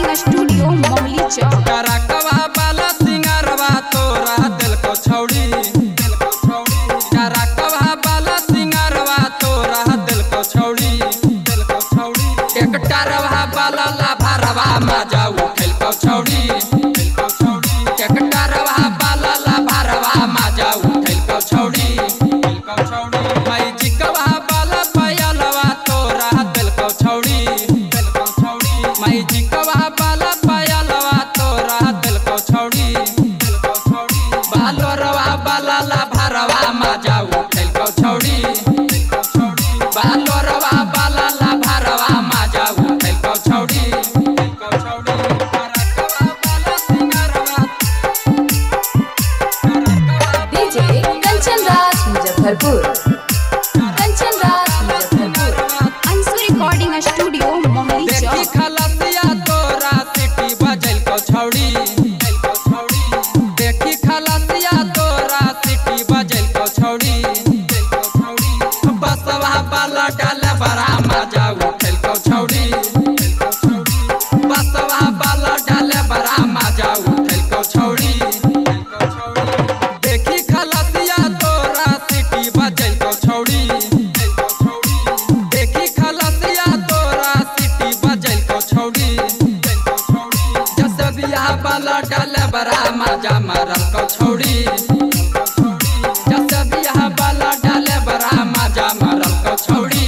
Recording studio Mohli चौक। करकवा बाला सिंगारवा तोरा दिल को छौड़ी, करकवा बाला सिंगारवा तोरा दिल को छौड़ी। एक टरवा बाला लाभरवा मजा उठल को छौड़ी, एक टरवा बाला लाभरवा मजा उठल को छौड़ी। मैजिकवा बाला पायलवा तोरा दिल को छौड़ी, मैजिकवा बाला पायलवा तोरा दिल को छौड़ी। बालोरवा बाला लाभरवा मजा उठल को छौड़ी, बालोरवा बाला लाभरवा मजा उठल को छौड़ी। DJ Kanchan Raj Muzaffarpur, Kanchan Raj Muzaffarpur. Anshu recording studio Mohli देखी चौक। खलसिया तोरा सिटी बजल को छौड़ी, देखी खलसिया तोरा सिटी बजल को छौड़ी। बसवा बाला डाल बड़ा मजा उठल को छौड़ी, बसवा बाला डाल बड़ा मजा उठल को छौड़ी। देखी खलसिया तोरा सिटी बजल को छौड़ी, देखी खलसिया तोरा सिटी बजल को छौड़ी। जसबिया बाला डाल बड़ा मजा मारल को छौड़ी, जसबिया बाला डाल बड़ा मजा मारल को छौड़ी।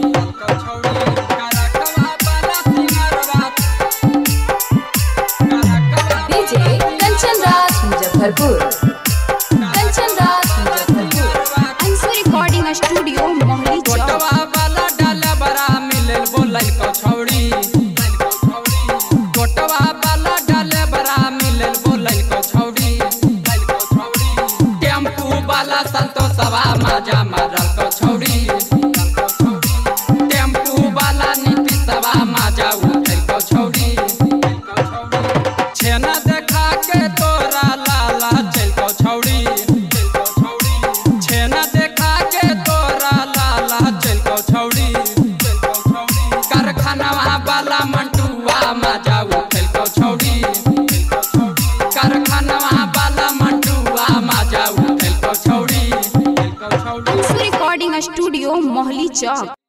DJ Kanchan Raj Muzaffarpur, Kanchan Raj Muzaffarpur. Anshu recording studio Mohli Chowk. गोटवा बाला डाल बड़ा मिलल बोलल को छौड़ी, गोटवा बाला डाल बड़ा मिलल बोलल को छौड़ी। टेम्पू वाला संतोषवा मजा मारल को छौड़ी, टेम्पू वाला नीतीशवा मजा उठल को छौड़ी। छेना देखा के तोरा लाला चल को छौड़ी, छेना देखा के तोरा लाला चल को छौड़ी। कारखानवा वाला मंटुआ मजा उठल को छौड़ी, कारखानवा वाला मंटुआ मजा उठल को छौड़ी। अंशु रिकॉर्डिंग स्टूडियो मोहली चौक।